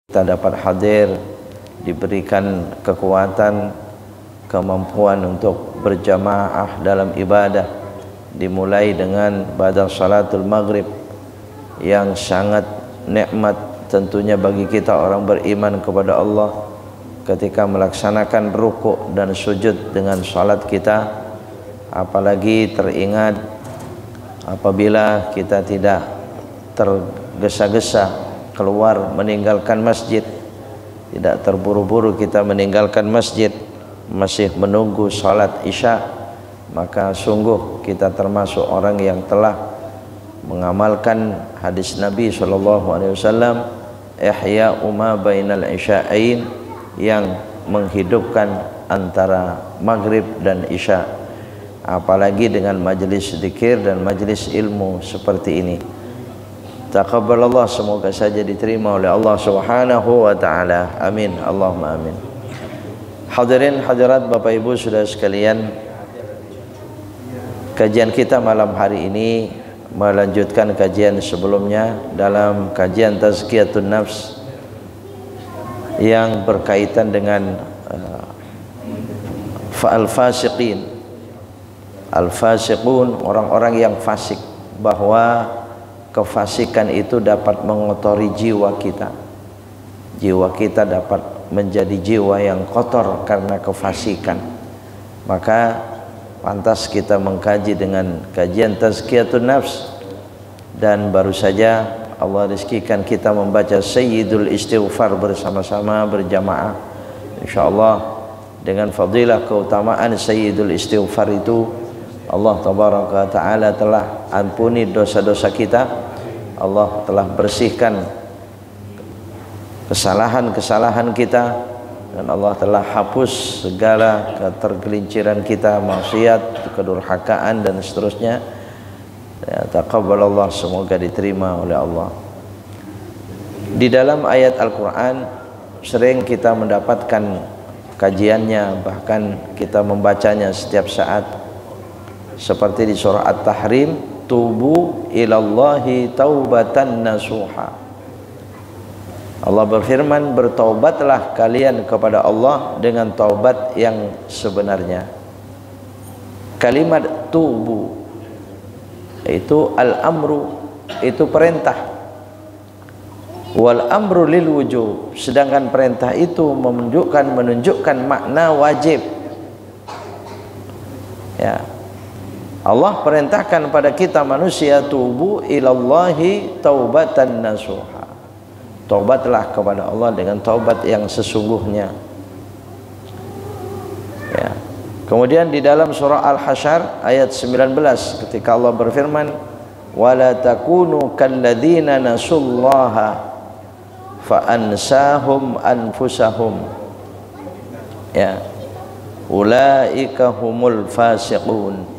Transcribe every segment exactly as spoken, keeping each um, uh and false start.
kita dapat hadir, diberikan kekuatan, kemampuan untuk berjamaah dalam ibadah, dimulai dengan pada salatul maghrib yang sangat nikmat tentunya bagi kita orang beriman kepada Allah, ketika melaksanakan rukuk dan sujud dengan salat kita, apalagi teringat apabila kita tidak tergesa-gesa keluar meninggalkan masjid, tidak terburu-buru kita meninggalkan masjid, masih menunggu salat isya, maka sungguh kita termasuk orang yang telah mengamalkan hadis Nabi shallallahu alaihi wasallam, ihya'u ma bainal isya'ain, yang menghidupkan antara maghrib dan isya, apalagi dengan majelis zikir dan majelis ilmu seperti ini. Taqabbalallah, semoga saja diterima oleh Allah Subhanahu wa taala. Amin. Allahumma amin. Hadirin hadirat Bapak Ibu Saudara sekalian, kajian kita malam hari ini melanjutkan kajian sebelumnya dalam kajian tazkiyatun nafs yang berkaitan dengan uh, al-fasiqin. Al-fasiqun, orang-orang yang fasik, bahwa kefasikan itu dapat mengotori jiwa kita. Jiwa kita dapat menjadi jiwa yang kotor karena kefasikan. Maka pantas kita mengkaji dengan kajian tazkiyatun nafs. Dan baru saja Allah rizkikan kita membaca Sayyidul Istighfar bersama-sama berjamaah. InsyaAllah dengan fadilah keutamaan Sayyidul Istighfar itu, Allah tabaraka ta'ala telah ampuni dosa-dosa kita, Allah telah bersihkan kesalahan-kesalahan kita, dan Allah telah hapus segala ketergelinciran kita, maksiat, kedurhakaan dan seterusnya. Ya, taqabbalallah, semoga diterima oleh Allah. Di dalam ayat Al-Quran sering kita mendapatkan kajiannya, bahkan kita membacanya setiap saat, seperti di surah At-Tahrim, tubu ilallahi taubatan nasuha. Allah berfirman, bertaubatlah kalian kepada Allah dengan taubat yang sebenarnya. Kalimat tubu itu al-amru, itu perintah. Wal amru lil wujub, sedangkan perintah itu menunjukkan menunjukkan makna wajib. Ya, Allah perintahkan pada kita manusia, tubu ilallahi taubatan nasuha. Taubatlah kepada Allah dengan taubat yang sesungguhnya. Ya. Kemudian di dalam surah Al-Hasyr ayat sembilan belas, ketika Allah berfirman, wala takunu kalladzina nasullaha fa ansahum anfusahum. Ya. Ulaika humul fasiqun.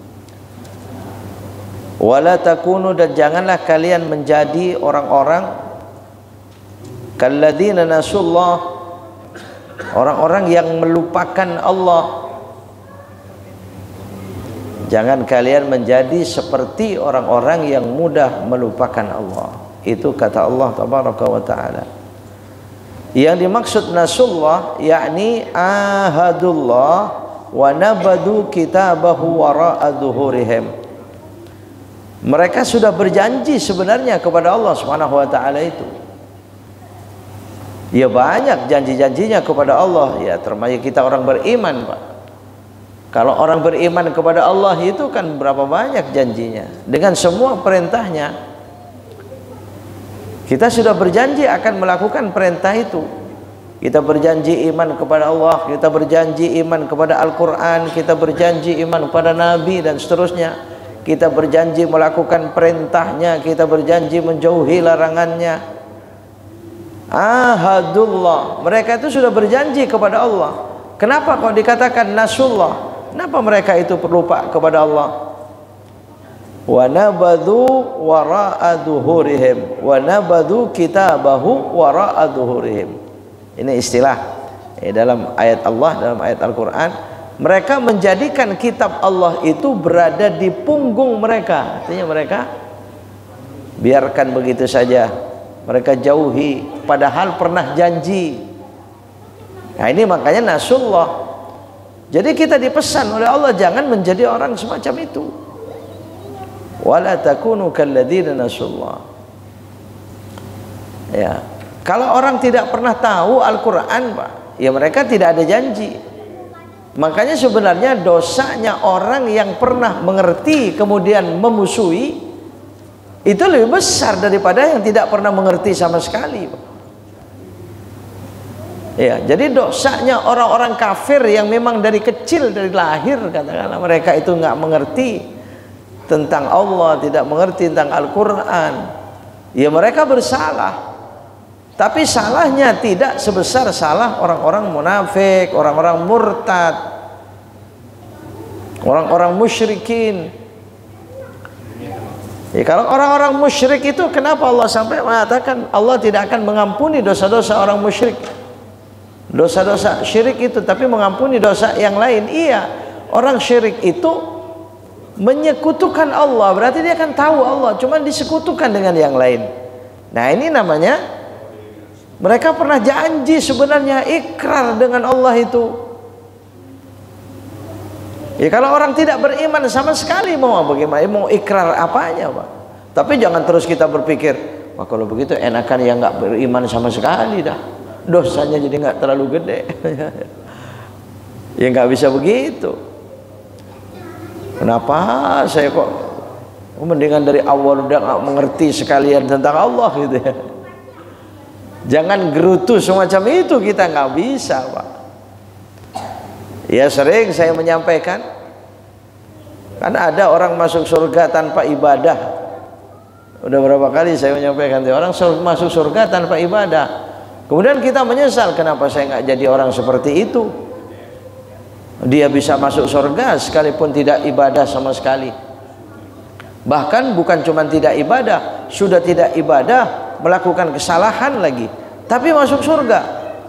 Wala takunu, dan janganlah kalian menjadi orang-orang kalladzina nasullah, orang-orang yang melupakan Allah. Jangan kalian menjadi seperti orang-orang yang mudah melupakan Allah. Itu kata Allah tabaraka wa taala. Yang dimaksud nasullah yakni ahadullah wa nabadu kitabahu wara'a dhuhurihim. Mereka sudah berjanji sebenarnya kepada Allah Subhanahu wa taala itu. Ya, banyak janji-janjinya kepada Allah, ya termasuk kita orang beriman, Pak. Kalau orang beriman kepada Allah itu kan berapa banyak janjinya dengan semua perintahnya. Kita sudah berjanji akan melakukan perintah itu. Kita berjanji iman kepada Allah, kita berjanji iman kepada Al-Quran, kita berjanji iman kepada Nabi dan seterusnya. Kita berjanji melakukan perintahnya, kita berjanji menjauhi larangannya. Ahadullah, mereka itu sudah berjanji kepada Allah. Kenapa kok dikatakan nasullah? Kenapa mereka itu berlupa kepada Allah? Wa nabadhu wara'a dhuhurihim, wa nabadhu kitabahu wara'a dhuhurihim. Ini istilah eh, dalam ayat Allah, dalam ayat Al-Quran. Mereka menjadikan kitab Allah itu berada di punggung mereka. Artinya mereka biarkan begitu saja mereka jauhi, padahal pernah janji. Nah ini makanya nasullah. Jadi kita dipesan oleh Allah jangan menjadi orang semacam itu. Wala takunu kalladzina nasullah. Ya, kalau orang tidak pernah tahu Al-Qur'an, Pak, ya mereka tidak ada janji. Makanya sebenarnya dosanya orang yang pernah mengerti kemudian memusuhi itu lebih besar daripada yang tidak pernah mengerti sama sekali, Pak. Ya, jadi dosanya orang-orang kafir yang memang dari kecil, dari lahir katakanlah mereka itu nggak mengerti tentang Allah, tidak mengerti tentang Al-Quran, ya mereka bersalah. Tapi salahnya tidak sebesar salah orang-orang munafik, orang-orang murtad, orang-orang musyrikin. Ya, kalau orang-orang musyrik itu kenapa Allah sampai mengatakan Allah tidak akan mengampuni dosa-dosa orang musyrik? Dosa-dosa syirik itu, tapi mengampuni dosa yang lain. Iya, orang syirik itu menyekutukan Allah, berarti dia akan tahu Allah, cuman disekutukan dengan yang lain. Nah ini namanya mereka pernah janji sebenarnya, ikrar dengan Allah itu. Ya kalau orang tidak beriman sama sekali mau bagaimana, mau ikrar apanya, Pak? Tapi jangan terus kita berpikir, wah kalau begitu enakan yang nggak beriman sama sekali dah, dosanya jadi nggak terlalu gede. Ya nggak bisa begitu. Kenapa saya kok mendingan dari awal udah nggak mengerti sekalian tentang Allah gitu ya. Jangan gerutu semacam itu, kita nggak bisa, Pak. Ya sering saya menyampaikan, kan ada orang masuk surga tanpa ibadah. Udah berapa kali saya menyampaikan, orang masuk surga tanpa ibadah. Kemudian kita menyesal, kenapa saya nggak jadi orang seperti itu. Dia bisa masuk surga sekalipun tidak ibadah sama sekali. Bahkan bukan cuma tidak ibadah, sudah tidak ibadah, melakukan kesalahan lagi, tapi masuk surga.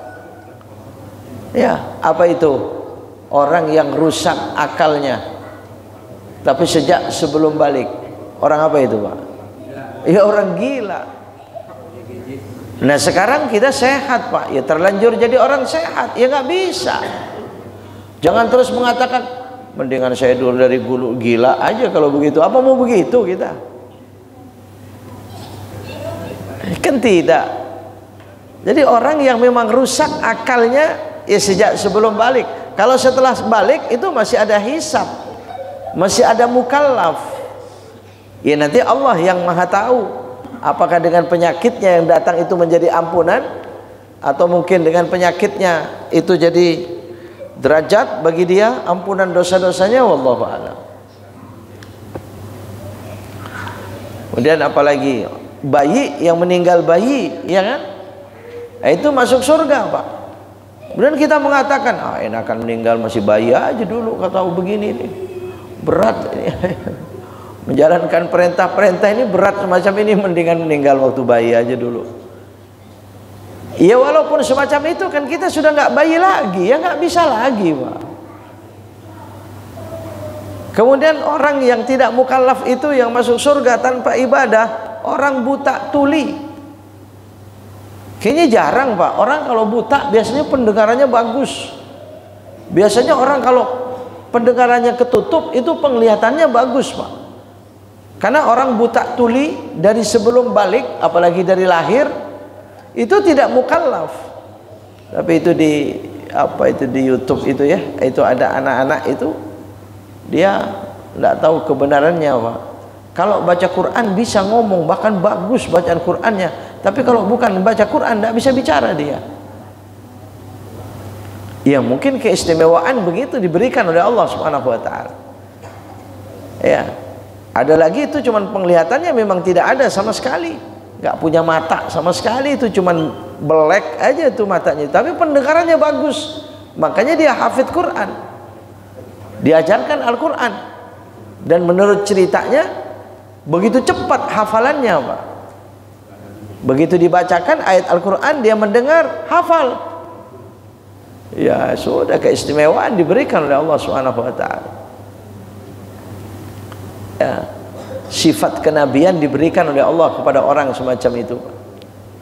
Ya, apa itu? Orang yang rusak akalnya, tapi sejak sebelum balik. Orang apa itu, Pak? Ya orang gila. Nah sekarang kita sehat, Pak, ya terlanjur jadi orang sehat, ya nggak bisa. Jangan terus mengatakan mendingan saya dulu dari gulu, gila aja kalau begitu. Apa mau begitu kita? Kan tidak. Jadi orang yang memang rusak akalnya ya sejak sebelum balik. Kalau setelah balik itu masih ada hisab, masih ada mukallaf. Ya nanti Allah yang maha tahu apakah dengan penyakitnya yang datang itu menjadi ampunan, atau mungkin dengan penyakitnya itu jadi derajat bagi dia ampunan dosa-dosanya, wallahu a'lam. Kemudian apalagi bayi yang meninggal bayi, ya kan? Nah, itu masuk surga, Pak. Kemudian kita mengatakan, ah enakan meninggal masih bayi aja dulu, kata tahu begini nih. Berat ini. Menjalankan perintah-perintah ini berat semacam ini, mendingan meninggal waktu bayi aja dulu. Ya walaupun semacam itu kan kita sudah nggak bayi lagi, ya nggak bisa lagi, Pak. Kemudian orang yang tidak mukallaf itu yang masuk surga tanpa ibadah, orang buta tuli. Kayaknya jarang, Pak. Orang kalau buta biasanya pendengarannya bagus. Biasanya orang kalau pendengarannya ketutup itu penglihatannya bagus, Pak. Karena orang buta tuli dari sebelum balik, apalagi dari lahir, itu tidak mukallaf. Tapi itu di apa itu di YouTube itu ya, itu ada anak-anak itu dia tidak tahu kebenarannya, Pak. Kalau baca Quran bisa ngomong, bahkan bagus bacaan Qurannya, tapi kalau bukan baca Quran tidak bisa bicara dia. Ya mungkin keistimewaan begitu diberikan oleh Allah Subhanahu wa taala. Ya. Ada lagi itu cuman penglihatannya memang tidak ada sama sekali, nggak punya mata sama sekali, itu cuman belek aja itu matanya, tapi pendengarannya bagus, makanya dia hafid Quran, diajarkan Al-Quran, dan menurut ceritanya begitu cepat hafalannya, Pak. Begitu dibacakan ayat Al-Quran dia mendengar, hafal. Ya sudah, keistimewaan diberikan oleh Allah Subhanahu wa taala. Ya, sifat kenabian diberikan oleh Allah kepada orang semacam itu.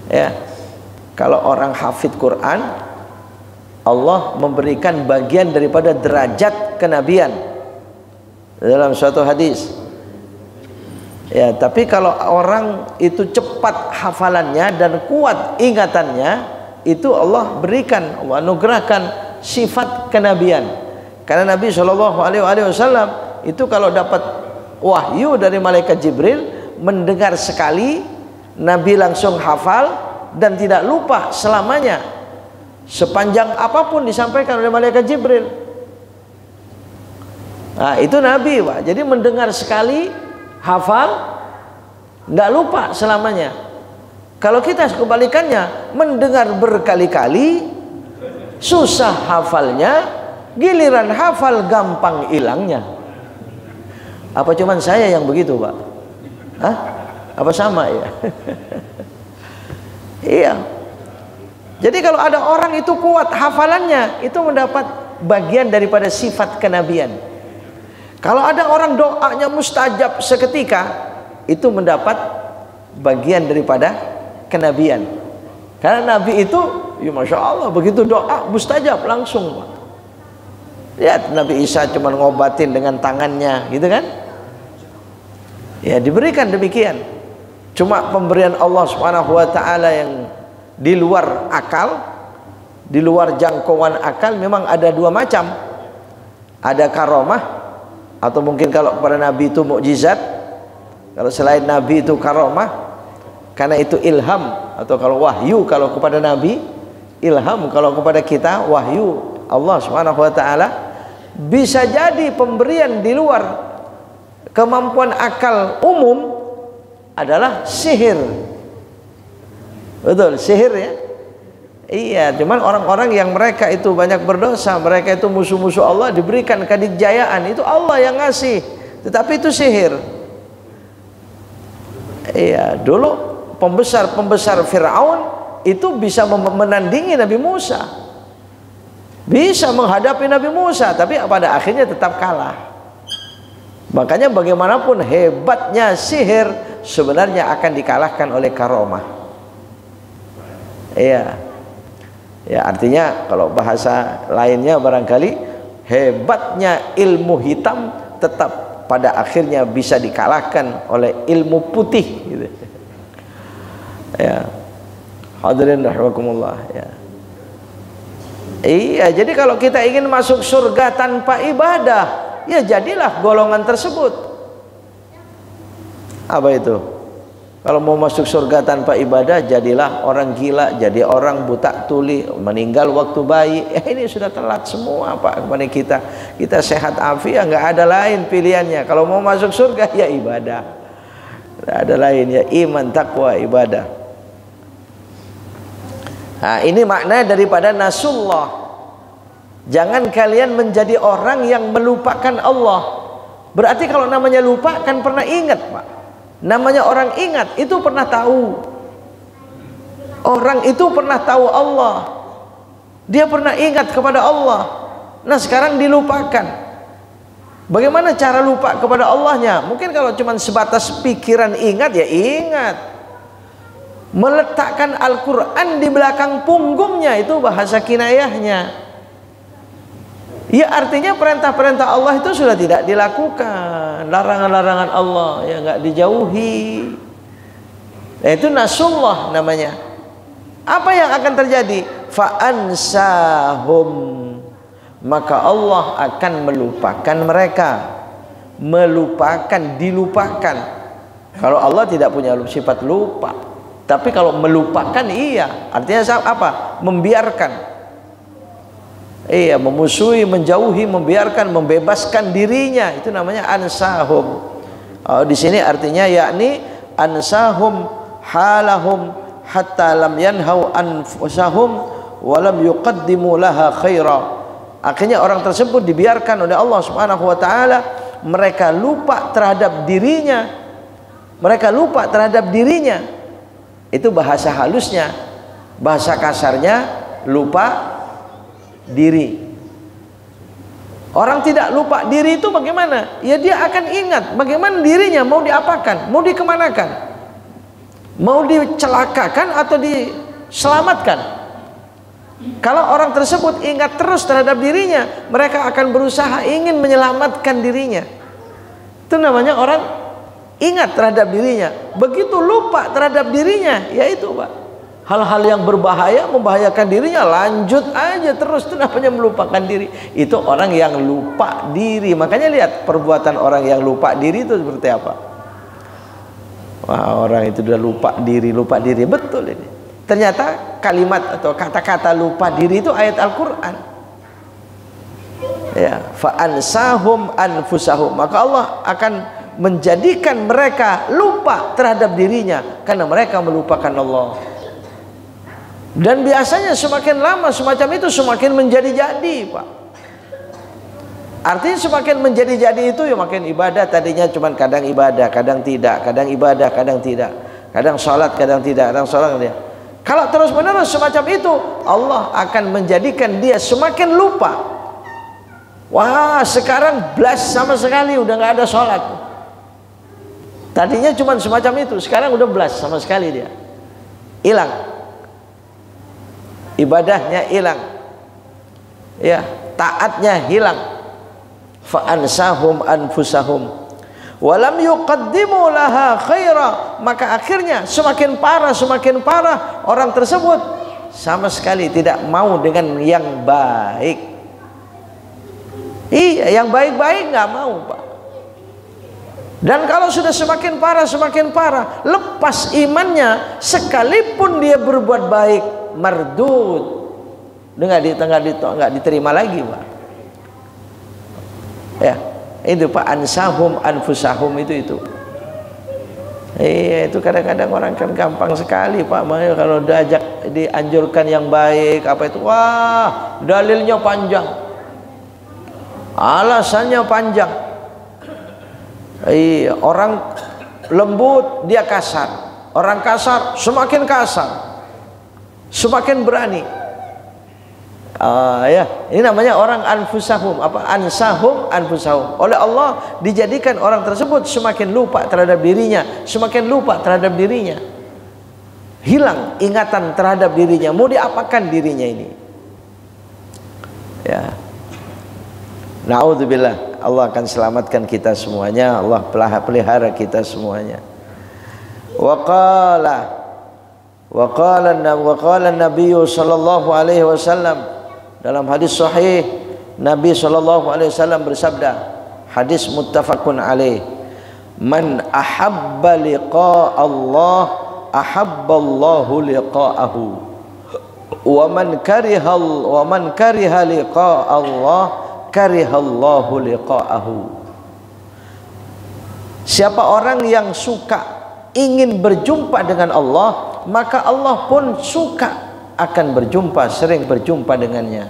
Ya, kalau orang hafid Quran, Allah memberikan bagian daripada derajat kenabian dalam suatu hadis. Ya, tapi kalau orang itu cepat hafalannya dan kuat ingatannya, itu Allah berikan, Allah anugerahkan sifat kenabian. Karena Nabi Shallallahu Alaihi Wasallam itu kalau dapat wahyu dari malaikat Jibril, mendengar sekali, Nabi langsung hafal dan tidak lupa selamanya, sepanjang apapun disampaikan oleh malaikat Jibril. Nah, itu Nabi, Pak. Jadi mendengar sekali, hafal, nggak lupa selamanya. Kalau kita kebalikannya, mendengar berkali-kali, susah hafalnya, giliran hafal gampang hilangnya. Apa cuman saya yang begitu, Pak? Hah? Apa sama ya? Iya. Jadi kalau ada orang itu kuat hafalannya, itu mendapat bagian daripada sifat kenabian. Kalau ada orang doanya mustajab seketika, itu mendapat bagian daripada kenabian. Karena Nabi itu, ya Masya Allah, begitu doa mustajab langsung, Pak. Lihat Nabi Isa cuma ngobatin dengan tangannya, gitu kan? Ya, diberikan demikian. Cuma pemberian Allah Subhanahu wa taala yang di luar akal, di luar jangkauan akal, memang ada dua macam. Ada karomah, atau mungkin kalau kepada Nabi itu mukjizat. Kalau selain Nabi itu karomah, karena itu ilham, atau kalau wahyu kalau kepada Nabi, ilham kalau kepada kita wahyu Allah Subhanahu wa taala. Bisa jadi pemberian di luar kemampuan akal umum adalah sihir. Betul, sihir ya. Iya, cuman orang-orang yang mereka itu banyak berdosa, mereka itu musuh-musuh Allah, diberikan kedikjayaan, itu Allah yang ngasih, tetapi itu sihir. Iya, dulu pembesar-pembesar Fir'aun itu bisa menandingi Nabi Musa, bisa menghadapi Nabi Musa, tapi pada akhirnya tetap kalah. Makanya bagaimanapun hebatnya sihir, sebenarnya akan dikalahkan oleh karomah. Iya. Ya, artinya kalau bahasa lainnya barangkali hebatnya ilmu hitam tetap pada akhirnya bisa dikalahkan oleh ilmu putih gitu. Ya. Hadirin rahimakumullah ya. Iya, jadi kalau kita ingin masuk surga tanpa ibadah, ya jadilah golongan tersebut. Apa itu? Kalau mau masuk surga tanpa ibadah, jadilah orang gila, jadi orang buta tuli, meninggal waktu bayi. Ya, ini sudah telat semua, Pak, kepada kita. Kita sehat afiat, nggak ada lain pilihannya. Kalau mau masuk surga, ya ibadah. Nggak ada lain, ya iman, takwa, ibadah. Nah, ini makna daripada nasullah. Jangan kalian menjadi orang yang melupakan Allah. Berarti kalau namanya lupa kan pernah ingat, Pak. Namanya orang ingat itu pernah tahu. Orang itu pernah tahu Allah. Dia pernah ingat kepada Allah. Nah, sekarang dilupakan. Bagaimana cara lupa kepada Allahnya? Mungkin kalau cuma sebatas pikiran ingat, ya ingat. Meletakkan Al-Quran di belakang punggungnya, itu bahasa kinayahnya. Ya, artinya perintah-perintah Allah itu sudah tidak dilakukan, larangan-larangan Allah ya nggak dijauhi. Nah, itu nasullah namanya. Apa yang akan terjadi? Fa'ansahum, maka Allah akan melupakan mereka. Melupakan, dilupakan. Kalau Allah tidak punya sifat lupa, tapi kalau melupakan iya. Artinya apa? Membiarkan. Iya, memusuhi, menjauhi, membiarkan, membebaskan dirinya, itu namanya ansahum. Oh, di sini artinya yakni ansahum halahum hatta lam yanhau anfusahum wa lam yuqaddimu laha khaira. Akhirnya orang tersebut dibiarkan oleh Allah Subhanahu wa taala, mereka lupa terhadap dirinya. Mereka lupa terhadap dirinya. Itu bahasa halusnya. Bahasa kasarnya lupa diri. Orang tidak lupa diri itu bagaimana? Ya dia akan ingat bagaimana dirinya mau diapakan, mau dikemanakan. mau dicelakakan atau diselamatkan. Kalau orang tersebut ingat terus terhadap dirinya, mereka akan berusaha ingin menyelamatkan dirinya. Itu namanya orang ingat terhadap dirinya. Begitu lupa terhadap dirinya, yaitu Pak, hal-hal yang berbahaya, membahayakan dirinya, lanjut aja terus. Itu namanya melupakan diri. Itu orang yang lupa diri. Makanya lihat perbuatan orang yang lupa diri itu seperti apa. Wah, orang itu udah lupa diri, lupa diri. Betul ini. Ternyata kalimat atau kata-kata lupa diri itu ayat Al-Quran. Ya, fa'ansahum anfusahum. Maka Allah akan menjadikan mereka lupa terhadap dirinya karena mereka melupakan Allah. Dan biasanya semakin lama semacam itu semakin menjadi-jadi, Pak. Artinya semakin menjadi-jadi itu ya makin ibadah. Tadinya cuma kadang ibadah, kadang tidak, kadang ibadah, kadang tidak, kadang sholat, kadang tidak, kadang sholat, kadang tidak. Kalau terus menerus semacam itu, Allah akan menjadikan dia semakin lupa. Wah, sekarang blas sama sekali udah nggak ada sholat. Tadinya cuma semacam itu, sekarang udah blas sama sekali dia. Hilang. Ibadahnya hilang. Ya, taatnya hilang. Fa'ansahum anfusahum. Walam yuqaddimu laha khaira. Maka akhirnya semakin parah, semakin parah orang tersebut sama sekali tidak mau dengan yang baik. Iya, yang baik-baik nggak mau, Pak. Dan kalau sudah semakin parah, semakin parah, lepas imannya, sekalipun dia berbuat baik, mardud, nggak nggak diterima lagi, Pak. Ya. Itu Pak, ansahum anfusahum itu itu. Iya, itu kadang-kadang orang kan gampang sekali, Pak. Makanya kalau diajak dianjurkan yang baik apa itu, wah, dalilnya panjang, alasannya panjang. Iya, orang lembut dia kasar, orang kasar semakin kasar, semakin berani. Uh, ya, ini namanya orang anfusahum, apa ansahum anfusahum. Oleh Allah dijadikan orang tersebut semakin lupa terhadap dirinya, semakin lupa terhadap dirinya, hilang ingatan terhadap dirinya. Mau diapakan dirinya ini? Ya, naudzubillah. Allah akan selamatkan kita semuanya. Allah pelihara kita semuanya. Wa qala wa qala wa qala an-nabiy sallallahu alaihi wasallam. Dalam hadis sahih Nabi sallallahu alaihi wasallam bersabda, hadis muttafaqun alaih, man ahabba liqa Allah ahabballahu liqa'ahu wa man kariha wa man kariha liqa Allah karihallahu liqa'ahu. Siapa orang yang suka ingin berjumpa dengan Allah, maka Allah pun suka akan berjumpa, sering berjumpa dengannya.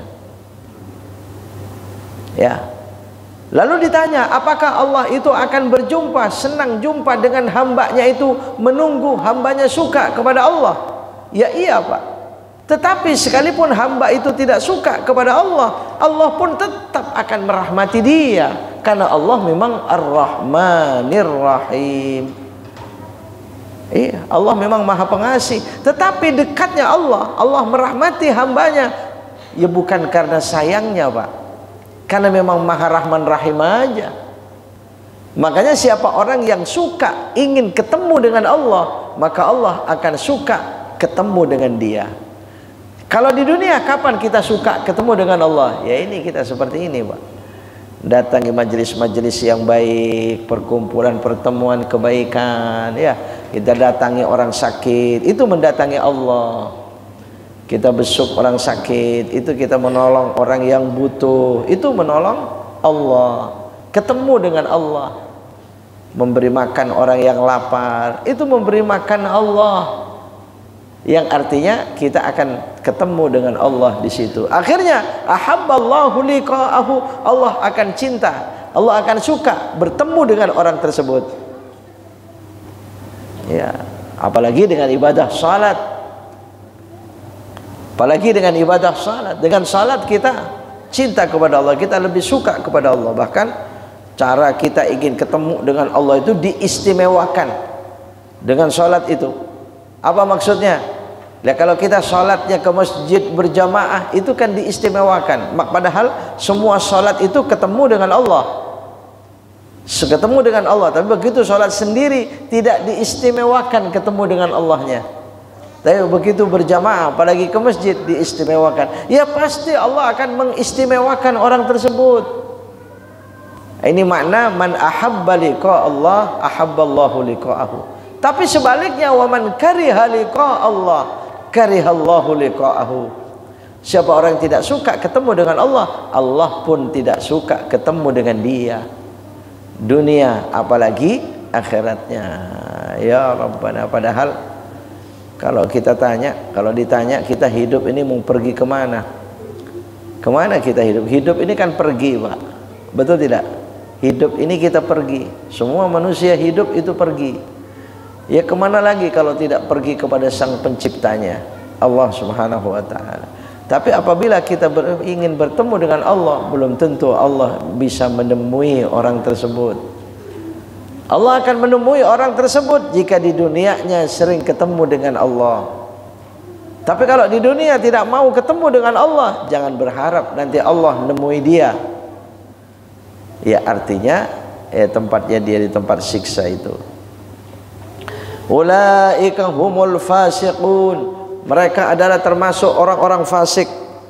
Ya. Lalu ditanya, apakah Allah itu akan berjumpa, senang jumpa dengan hambanya itu, menunggu hambanya suka kepada Allah? Ya iya, Pak. Tetapi sekalipun hamba itu tidak suka kepada Allah, Allah pun tetap akan merahmati dia, karena Allah memang Ar-Rahmanir Rahim. Iya, Allah memang Maha Pengasih. Tetapi dekatnya Allah, Allah merahmati hambanya, ya bukan karena sayangnya, Pak, karena memang Maha Rahman Rahim aja. Makanya siapa orang yang suka ingin ketemu dengan Allah, maka Allah akan suka ketemu dengan dia. Kalau di dunia kapan kita suka ketemu dengan Allah? Ya ini kita seperti ini, Pak. Datangi majelis-majelis yang baik, perkumpulan pertemuan kebaikan, ya. Kita datangi orang sakit, itu mendatangi Allah. Kita besuk orang sakit, itu kita menolong orang yang butuh, itu menolong Allah. Ketemu dengan Allah. Memberi makan orang yang lapar, itu memberi makan Allah. Yang artinya kita akan ketemu dengan Allah di situ. Akhirnya ahabballahu liqa'ahu, Allah akan cinta, Allah akan suka bertemu dengan orang tersebut. Ya, apalagi dengan ibadah salat. Apalagi dengan ibadah salat. Dengan salat kita cinta kepada Allah, kita lebih suka kepada Allah. Bahkan cara kita ingin ketemu dengan Allah itu diistimewakan dengan salat itu. Apa maksudnya? Ya, kalau kita sholatnya ke masjid berjamaah itu kan diistimewakan. Padahal semua sholat itu ketemu dengan Allah, ketemu dengan Allah. Tapi begitu sholat sendiri tidak diistimewakan ketemu dengan Allahnya. Tapi begitu berjamaah, apalagi ke masjid, diistimewakan. Ya pasti Allah akan mengistimewakan orang tersebut. Ini makna man ahabba liqa Allah ahabballahu liqa'ahu. Tapi sebaliknya, wa man kariha liqa Allah karihallahu liqa'ahu. Siapa orang yang tidak suka ketemu dengan Allah, Allah pun tidak suka ketemu dengan dia. Dunia apalagi akhiratnya. Ya Rabbana. Padahal kalau kita tanya, kalau ditanya kita hidup ini mau pergi kemana? Kemana kita hidup? Hidup ini kan pergi, Pak. Betul tidak? Hidup ini kita pergi. Semua manusia hidup itu pergi. Ya kemana lagi kalau tidak pergi kepada sang penciptanya, Allah subhanahu wa ta'ala. Tapi apabila kita ber, ingin bertemu dengan Allah, belum tentu Allah bisa menemui orang tersebut. Allah akan menemui orang tersebut jika di dunianya sering ketemu dengan Allah. Tapi kalau di dunia tidak mau ketemu dengan Allah, jangan berharap nanti Allah menemui dia. Ya artinya eh, tempatnya dia di tempat siksa itu. Ulaika humul fasiqun. Mereka adalah termasuk orang-orang fasik.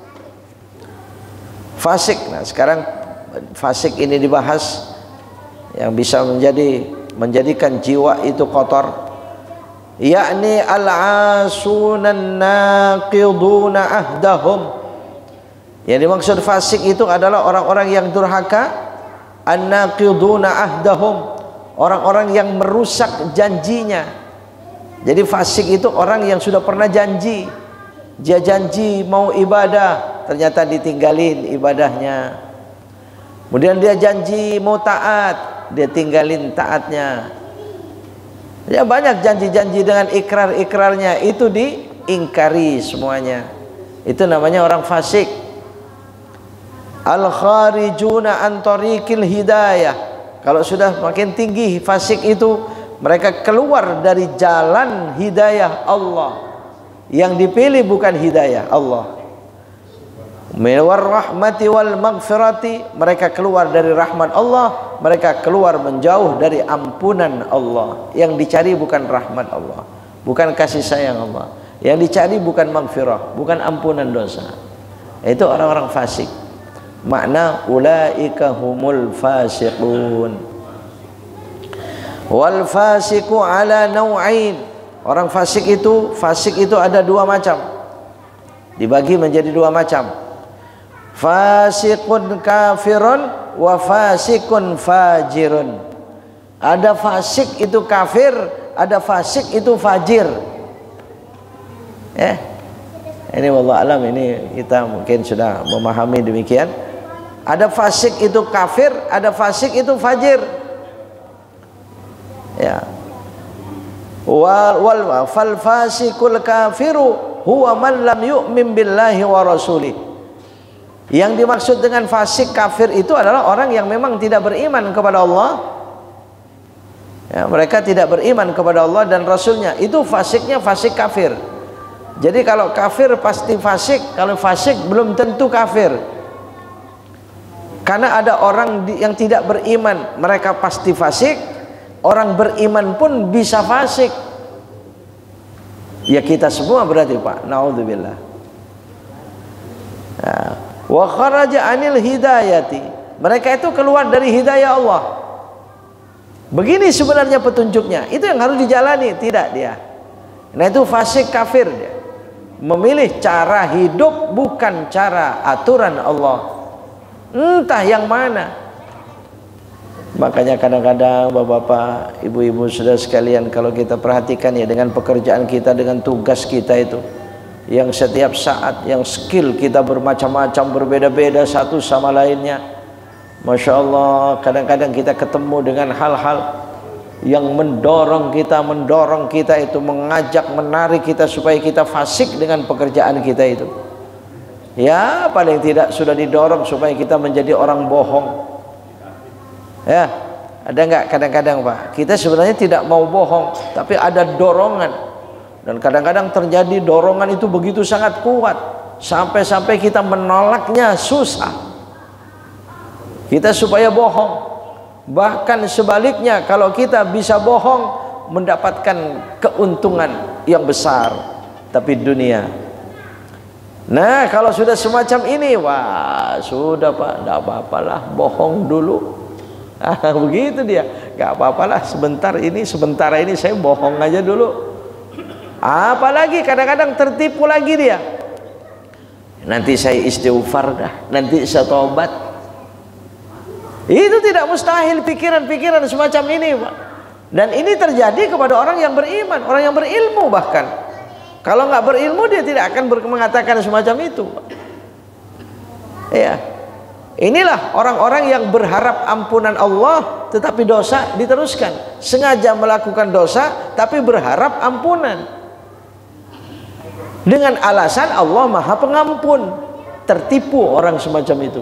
Fasik. Nah, sekarang fasik ini dibahas yang bisa menjadi menjadikan jiwa itu kotor. Yakni al-asunan naqiduna ahdahum. Yang dimaksud fasik itu adalah orang-orang yang durhaka, an-naqiduna ahdahum, orang-orang yang merusak janjinya. Jadi fasik itu orang yang sudah pernah janji. Dia janji mau ibadah, ternyata ditinggalin ibadahnya. Kemudian dia janji mau taat, dia tinggalin taatnya. Ya banyak janji-janji dengan ikrar-ikrarnya itu diingkari semuanya. Itu namanya orang fasik. Al-kharijuna an tariqil hidayah. Kalau sudah makin tinggi fasik itu, mereka keluar dari jalan hidayah Allah. Yang dipilih bukan hidayah Allah. Mewar rahmati wal maghfirati, mereka keluar dari rahmat Allah, mereka keluar menjauh dari ampunan Allah. Yang dicari bukan rahmat Allah, bukan kasih sayang Allah. Yang dicari bukan maghfirah, bukan ampunan dosa. Itu orang-orang fasik. Makna ulaika humul fasiqun. Wal fasiku ala nau'ain. Orang fasik itu, fasik itu ada dua macam. Dibagi menjadi dua macam. Fasikun kafirun wa fasikun fajirun. Ada fasik itu kafir, ada fasik itu fajir. Ya. Ini wallah alam, ini kita mungkin sudah memahami demikian. Ada fasik itu kafir, ada fasik itu fajir. Ya. Wal wal fal fasikul kafiru huwa man lam yu'min billahi wa rasulih. Yang dimaksud dengan fasik kafir itu adalah orang yang memang tidak beriman kepada Allah. Ya, mereka tidak beriman kepada Allah dan Rasulnya. Itu fasiknya fasik kafir. Jadi kalau kafir pasti fasik, kalau fasik belum tentu kafir. Karena ada orang yang tidak beriman, mereka pasti fasik. Orang beriman pun bisa fasik. Ya kita semua berarti Pak. Naudzubillah. Nah, wa kharaja anil hidayati. Mereka itu keluar dari hidayah Allah. Begini sebenarnya petunjuknya. Itu yang harus dijalani, tidak dia. Nah itu fasik kafir dia. Memilih cara hidup bukan cara aturan Allah. Entah yang mana. Makanya kadang-kadang bapak-bapak, ibu-ibu saudara sekalian, kalau kita perhatikan ya dengan pekerjaan kita, dengan tugas kita itu, yang setiap saat, yang skill kita bermacam-macam, berbeda-beda satu sama lainnya. Masya Allah, kadang-kadang kita ketemu dengan hal-hal yang mendorong kita, mendorong kita itu, mengajak, menarik kita supaya kita fasik dengan pekerjaan kita itu. Ya paling tidak sudah didorong supaya kita menjadi orang bohong. Ya, ada nggak kadang-kadang Pak, kita sebenarnya tidak mau bohong, tapi ada dorongan Dan kadang-kadang terjadi dorongan itu begitu sangat kuat, sampai-sampai kita menolaknya susah. Kita supaya bohong. Bahkan sebaliknya, kalau kita bisa bohong, mendapatkan keuntungan yang besar. Tapi dunia. Nah, kalau sudah semacam ini, wah sudah Pak, tidak apa-apalah, bohong dulu. Ah, begitu dia, nggak apa-apalah, sebentar ini, sementara ini saya bohong aja dulu. Apalagi kadang-kadang tertipu lagi dia. Nanti saya istighfar dah, nanti saya tobat. Itu tidak mustahil pikiran-pikiran semacam ini, Pak. Dan ini terjadi kepada orang yang beriman, orang yang berilmu bahkan. Kalau nggak berilmu dia tidak akan mengatakan semacam itu, Pak. Ya. Inilah orang-orang yang berharap ampunan Allah tetapi dosa diteruskan. Sengaja melakukan dosa tapi berharap ampunan. Dengan alasan Allah Maha Pengampun. Tertipu orang semacam itu.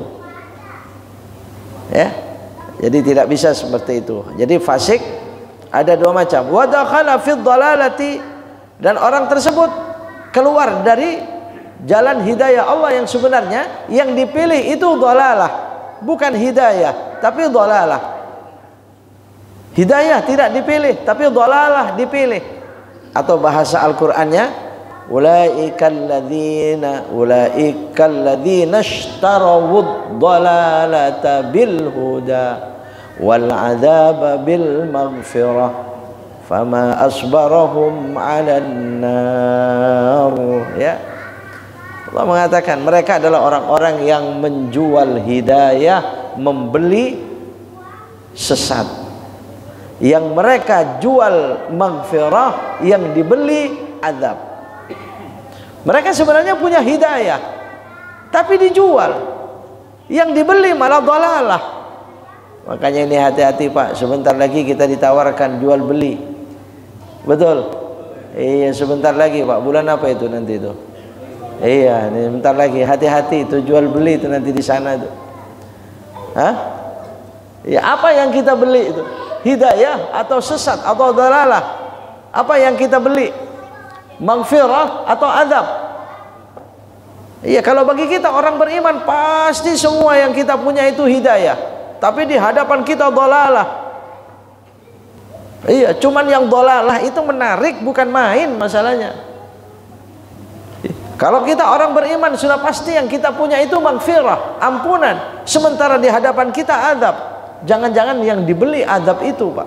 Ya. Jadi tidak bisa seperti itu. Jadi fasik ada dua macam. Wa dakhala fi dhalalati, dan orang tersebut keluar dari jalan hidayah Allah yang sebenarnya. Yang dipilih itu dhalalah, bukan hidayah, tapi dhalalah. Hidayah tidak dipilih, tapi dhalalah dipilih. Atau bahasa Al-Qur'annya, ulaikal ladzina ulaikal ladzina ishtarawud dhalalata bil huda wal adzaba bil maghfirah fama asbarahum 'alan nar. Ya, Allah mengatakan mereka adalah orang-orang yang menjual hidayah, membeli sesat. Yang mereka jual maghfirah, yang dibeli azab. Mereka sebenarnya punya hidayah, tapi dijual. Yang dibeli malah dhalalah. Makanya ini hati-hati Pak, sebentar lagi kita ditawarkan jual beli. Betul? Iya, sebentar lagi Pak. Bulan apa itu nanti itu? Iya, ini bentar lagi, hati-hati itu jual beli itu nanti di sana itu. Hah? Ya, apa yang kita beli itu? Hidayah atau sesat atau dhalalah? Apa yang kita beli? Maghfirah atau azab? Iya, kalau bagi kita orang beriman pasti semua yang kita punya itu hidayah, tapi di hadapan kita dhalalah. Iya, cuman yang dhalalah itu menarik, bukan main masalahnya. Kalau kita orang beriman sudah pasti yang kita punya itu maghfirah, ampunan, sementara di hadapan kita azab. Jangan-jangan yang dibeli azab itu, Pak.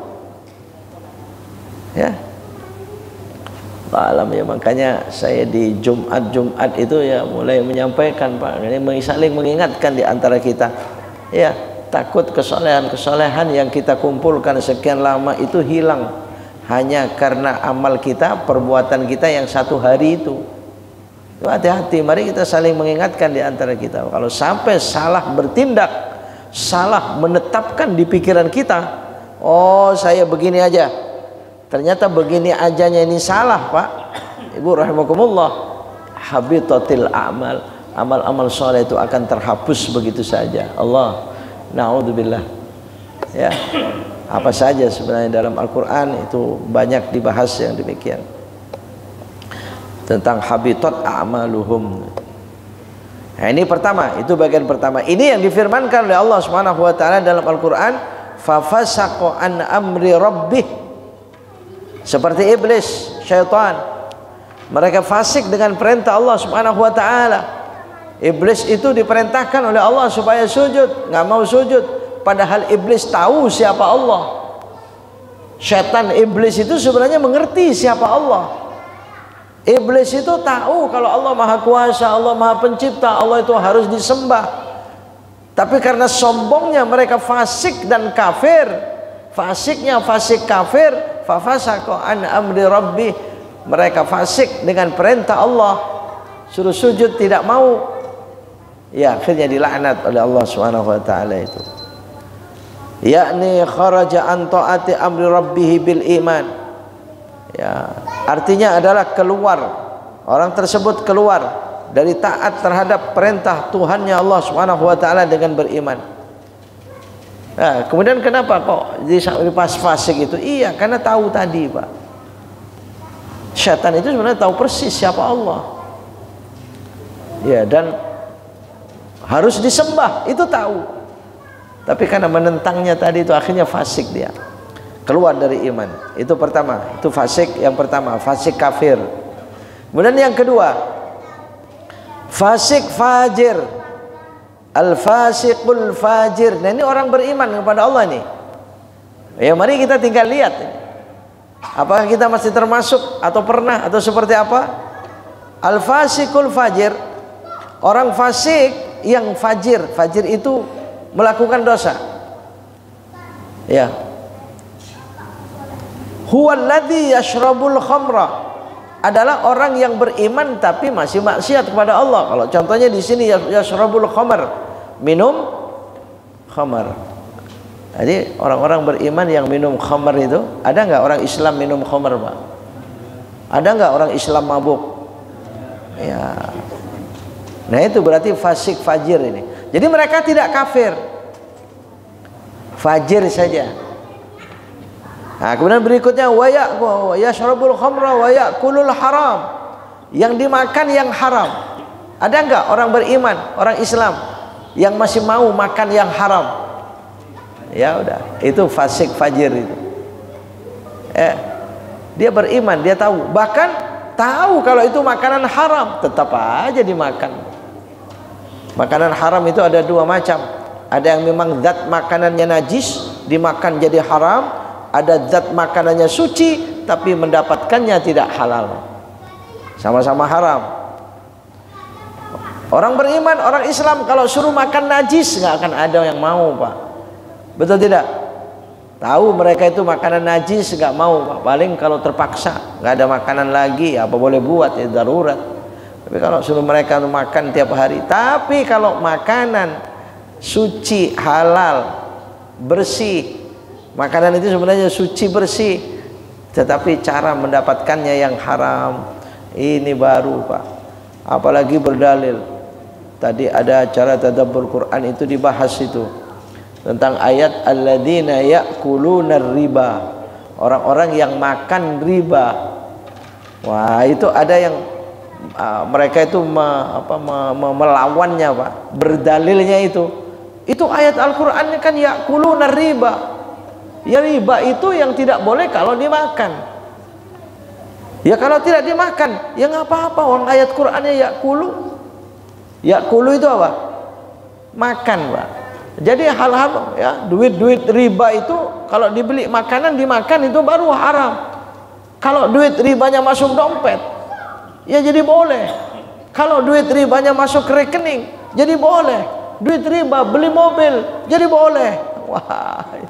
Ya. Alam ya, makanya saya di Jumat-Jumat itu ya mulai menyampaikan Pak, ini saling mengingatkan di antara kita. Ya, takut kesolehan-kesolehan yang kita kumpulkan sekian lama itu hilang hanya karena amal kita, perbuatan kita yang satu hari itu. Hati-hati, mari kita saling mengingatkan di antara kita. Kalau sampai salah bertindak, salah menetapkan di pikiran kita, oh saya begini aja, ternyata begini ajanya ini salah Pak, Ibu rahimakumullah, habitatil a'mal, amal-amal soleh itu akan terhapus begitu saja. Allah, na'udzubillah. Ya, apa saja sebenarnya dalam Al-Quran itu banyak dibahas yang demikian tentang habitat a'maluhum. Nah, ini pertama, itu bagian pertama. Ini yang difirmankan oleh Allah Subhanahu wa taala dalam Al-Qur'an, fa fasaqa an amri rabbih. Seperti iblis, syaitan. Mereka fasik dengan perintah Allah Subhanahu wa taala. Iblis itu diperintahkan oleh Allah supaya sujud, nggak mau sujud, padahal iblis tahu siapa Allah. Syaitan iblis itu sebenarnya mengerti siapa Allah. Iblis itu tahu kalau Allah Maha Kuasa, Allah Maha Pencipta, Allah itu harus disembah. Tapi karena sombongnya mereka fasik dan kafir, fasiknya fasik kafir, fa fasaqa an amri rabbih. Mereka fasik dengan perintah Allah, suruh sujud tidak mau. Ya, akhirnya dilaknat oleh Allah Subhanahu wa taala itu. Yakni kharaja an taati amri rabbih bil iman. Ya, artinya adalah keluar, orang tersebut keluar dari taat terhadap perintah Tuhannya Allah Subhanahu wa taala dengan beriman. Nah, kemudian kenapa kok di pas fasik itu? Iya, karena tahu tadi, Pak. Syaitan itu sebenarnya tahu persis siapa Allah. Ya, dan harus disembah, itu tahu. Tapi karena menentangnya tadi itu akhirnya fasik dia. Keluar dari iman. Itu pertama, itu fasik yang pertama, fasik kafir. Kemudian yang kedua, fasik fajir. Al-fasiqul fajir. Nah, ini orang beriman kepada Allah nih. Ya, mari kita tinggal lihat. Apakah kita masih termasuk atau pernah atau seperti apa? Al-fasiqul fajir. Orang fasik yang fajir. Fajir itu melakukan dosa. Ya. Huwallazi yashrabul khamra, adalah orang yang beriman tapi masih maksiat kepada Allah. Kalau contohnya di sini yashrabul khamr, minum khamar. Jadi orang-orang beriman yang minum khamar itu, ada nggak orang Islam minum khamar, Pak? Ada nggak orang Islam mabuk? Ya. Nah, itu berarti fasik fajir ini. Jadi mereka tidak kafir, fajir saja. Nah, kemudian berikutnya wa yashrabul khamra wa yakulul haram, yang dimakan yang haram. Ada enggak orang beriman, orang Islam yang masih mau makan yang haram? Ya udah, itu fasik fajir itu. Eh, dia beriman, dia tahu, bahkan tahu kalau itu makanan haram, tetap aja dimakan. Makanan haram itu ada dua macam. Ada yang memang zat makanannya najis, dimakan jadi haram. Ada zat makanannya suci tapi mendapatkannya tidak halal, sama-sama haram. Orang beriman, orang Islam kalau suruh makan najis nggak akan ada yang mau, Pak. Betul tidak? Tahu mereka itu makanan najis nggak mau, Pak. Paling kalau terpaksa nggak ada makanan lagi, apa boleh buat, ya darurat. Tapi kalau suruh mereka makan tiap hari, tapi kalau makanan suci, halal, bersih, makanan itu sebenarnya suci bersih, tetapi cara mendapatkannya yang haram, ini baru, Pak. Apalagi berdalil. Tadi ada acara tadabbur Quran itu dibahas itu tentang ayat alladzina ya'kulunar riba, orang-orang yang makan riba. Wah, itu ada yang uh, mereka itu me, apa, me, me, melawannya, Pak. Berdalilnya itu itu ayat Al-Qur'annya kan ya'kulunar riba. Ya, riba itu yang tidak boleh kalau dimakan. Ya kalau tidak dimakan, ya nggak apa-apa. Orang ayat Qur'annya yakulu. Yakulu itu apa? Makan, Pak. Jadi hal-hal ya, duit-duit riba itu kalau dibeli makanan dimakan itu baru haram. Kalau duit ribanya masuk dompet, ya jadi boleh. Kalau duit ribanya masuk rekening, jadi boleh. Duit riba beli mobil, jadi boleh. Wah. Ya.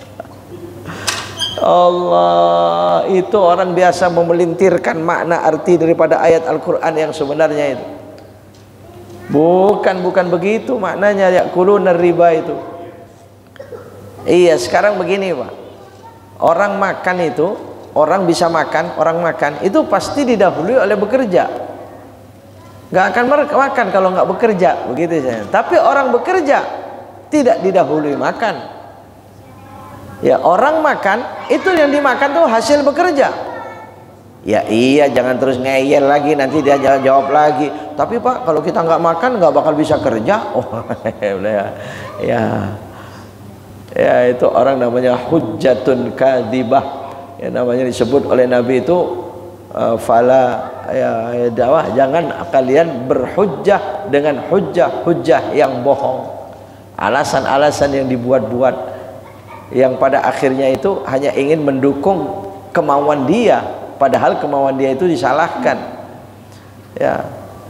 Allah, itu orang biasa memelintirkan makna arti daripada ayat Al-Quran yang sebenarnya itu. Bukan, bukan begitu maknanya ya'kulunar riba itu. Iya, sekarang begini, Pak. Orang makan itu, orang bisa makan, orang makan itu pasti didahului oleh bekerja. Gak akan makan kalau nggak bekerja, begitu saja. Tapi orang bekerja tidak didahului makan. Ya, orang makan itu yang dimakan tuh hasil bekerja. Ya iya, jangan terus ngeyel lagi, nanti dia jawab lagi. Tapi Pak, kalau kita nggak makan nggak bakal bisa kerja. Oh, ya, ya, ya itu orang namanya hujjatun kadzibah. Ya, namanya disebut oleh Nabi itu uh, fala ya, ya dakwah, jangan kalian berhujjah dengan hujjah-hujjah yang bohong, alasan-alasan yang dibuat-buat, yang pada akhirnya itu hanya ingin mendukung kemauan dia, padahal kemauan dia itu disalahkan. Ya,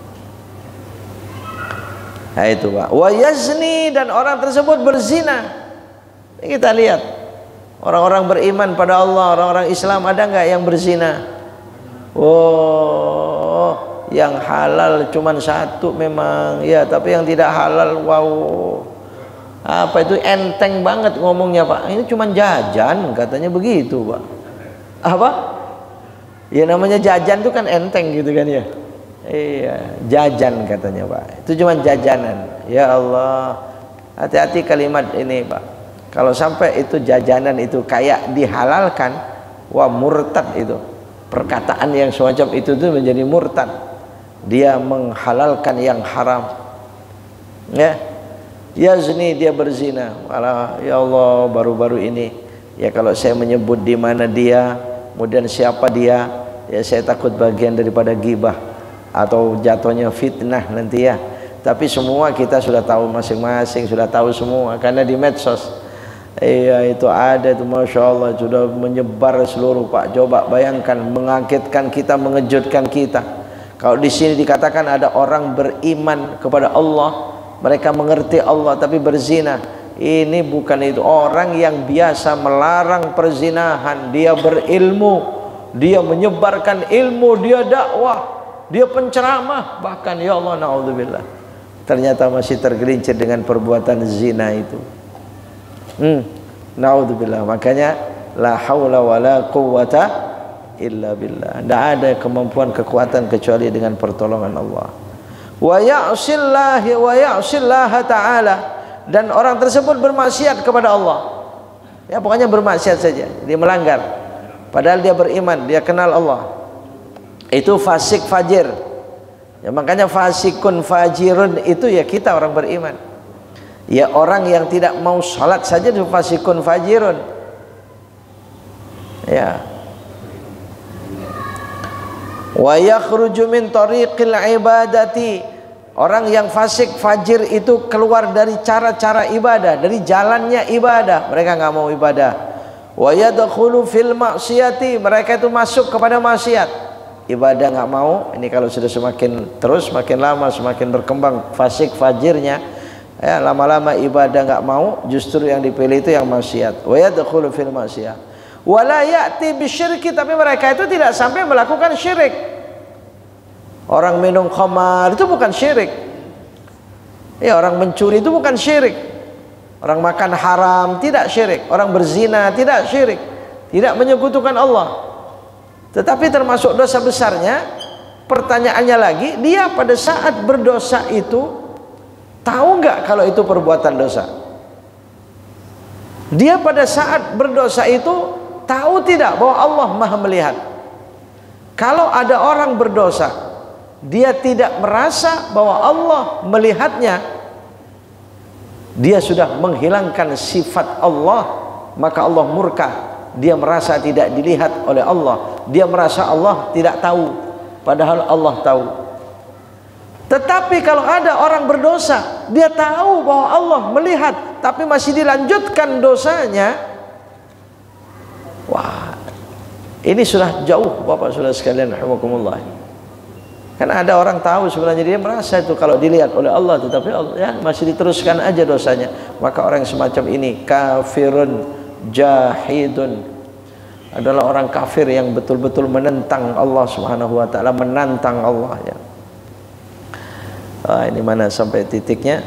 nah itu, Pak. Wa yazni, dan orang tersebut berzina. Ini kita lihat orang-orang beriman pada Allah, orang-orang Islam, ada nggak yang berzina? Oh, yang halal cuman satu memang, ya, tapi yang tidak halal, wow. Apa itu, enteng banget ngomongnya, Pak. Ini cuma jajan, katanya begitu, Pak. Apa? Ya namanya jajan itu kan enteng gitu kan ya. Iya, jajan katanya, Pak. Itu cuma jajanan. Ya Allah, hati-hati kalimat ini, Pak. Kalau sampai itu jajanan itu kayak dihalalkan, wah murtad itu. Perkataan yang semacam itu tuh menjadi murtad. Dia menghalalkan yang haram. Ya, yazni, dia berzina. Malah ya Allah, baru-baru ini ya kalau saya menyebut di mana dia, kemudian siapa dia, ya saya takut bagian daripada ghibah atau jatuhnya fitnah nanti ya. Tapi semua kita sudah tahu masing-masing, sudah tahu semua karena di medsos. Iya itu ada itu, masya Allah, sudah menyebar seluruh Pak. Coba bayangkan, mengagetkan kita, mengejutkan kita. Kalau di sini dikatakan ada orang beriman kepada Allah, mereka mengerti Allah tapi berzina. Ini bukan itu, orang yang biasa melarang perzinahan, dia berilmu, dia menyebarkan ilmu, dia dakwah, dia penceramah, bahkan ya Allah naudzubillah, ternyata masih tergelincir dengan perbuatan zina itu. Hmm, naudzubillah. Makanya la haula wala quwwata illa billah. Tidak ada kemampuan kekuatan kecuali dengan pertolongan Allah. Wa ya'sillahi wa ya'sillaha ta'ala, dan orang tersebut bermaksiat kepada Allah. Ya pokoknya bermaksiat saja, dia melanggar. Padahal dia beriman, dia kenal Allah. Itu fasik fajir. Ya makanya fasikun fajirun itu ya kita orang beriman. Ya orang yang tidak mau salat saja itu fasikun fajirun. Ya. Wa yakhruju min tariqil ibadati, orang yang fasik fajir itu keluar dari cara-cara ibadah, dari jalannya ibadah, mereka nggak mau ibadah. Wa yadkhulu fil maksiyati, mereka itu masuk kepada maksiat, ibadah nggak mau. Ini kalau sudah semakin terus semakin lama semakin berkembang fasik fajirnya, ya lama-lama ibadah nggak mau, justru yang dipilih itu yang maksiat. Wa yadkhulu fil maksiyah wala ya'ti bisyirki, tapi mereka itu tidak sampai melakukan syirik. Orang minum khamar itu bukan syirik. Ya, orang mencuri itu bukan syirik. Orang makan haram tidak syirik. Orang berzina tidak syirik. Tidak menyekutukan Allah. Tetapi termasuk dosa besarnya, pertanyaannya lagi, dia pada saat berdosa itu tahu nggak kalau itu perbuatan dosa? Dia pada saat berdosa itu tahu tidak bahwa Allah Maha melihat? Kalau ada orang berdosa, dia tidak merasa bahwa Allah melihatnya, dia sudah menghilangkan sifat Allah, maka Allah murka. Dia merasa tidak dilihat oleh Allah, dia merasa Allah tidak tahu, padahal Allah tahu. Tetapi kalau ada orang berdosa, dia tahu bahwa Allah melihat, tapi masih dilanjutkan dosanya, wah, ini sudah jauh Bapak Saudara sekalian rahimakumullah. Karena ada orang tahu sebenarnya dia merasa itu kalau dilihat oleh Allah, tetapi Allah ya masih diteruskan aja dosanya. Maka orang semacam ini kafirun jahidun, adalah orang kafir yang betul-betul menentang Allah Subhanahu wa taala, menantang Allah ya. Ah, ini mana sampai titiknya?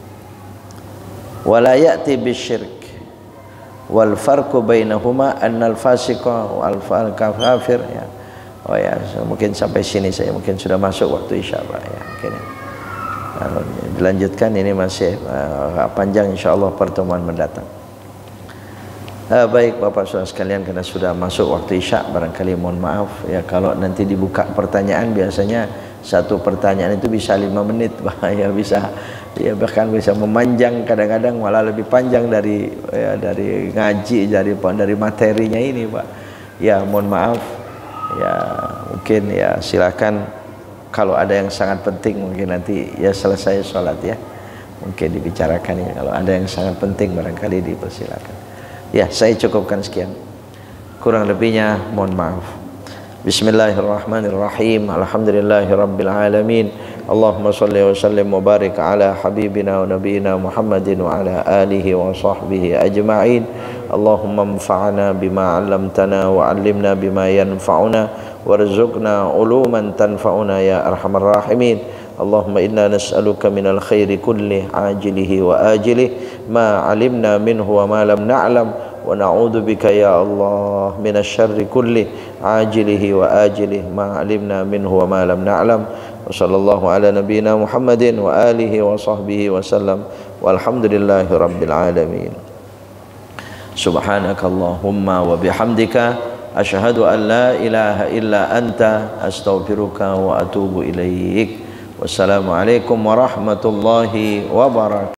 Wala ya'ti bisyirk wal farqu bainahuma annal fasiqa wal kafir ya. Oh ya, mungkin sampai sini saya, mungkin sudah masuk waktu isya Pak ya. Mungkin ya. Nah, dilanjutkan, ini masih uh, panjang insyaallah pertemuan mendatang. Uh, baik Bapak Saudara sekalian, karena sudah masuk waktu isya, barangkali mohon maaf ya kalau nanti dibuka pertanyaan. Biasanya satu pertanyaan itu bisa lima menit Pak ya, bisa ya bahkan bisa memanjang, kadang-kadang malah lebih panjang dari ya, dari ngaji, dari dari materinya ini Pak ya. Mohon maaf ya, mungkin ya silakan kalau ada yang sangat penting mungkin nanti ya selesai sholat ya mungkin dibicarakan ya. Kalau ada yang sangat penting barangkali dipersilakan ya. Saya cukupkan sekian, kurang lebihnya mohon maaf. Bismillahirrahmanirrahim. Alhamdulillahirabbil alamin. Allahumma shalli wa sallim wa barik ala habibina wa nabiyina Muhammadin wa ala alihi wa sahbihi ajma'in. Allahumma anfa'na bima 'allamtana wa 'allimna bima yanfa'una warzuqna uluman tanfa'una ya arhamar rahimin. Allahumma inna nas'aluka minal khairi kulli ajilihi wa ajilihi ma 'alimna minhu wa ma lam na'lam, wa na'udzu bika ya Allah minasyarri kulli ajilihi wa ajilihi ma 'alimna minhu wa ma lam na'lam. Wa sallallahu ala nabiyyina Muhammadin wa alihi wa sahbihi wa sallam walhamdulillahi rabbil alamin. Subhanakallahumma wa bihamdika asyhadu an la ilaha illa anta astaghfiruka wa atubu ilaik. Wassalamualaikum warahmatullahi wabarakatuh.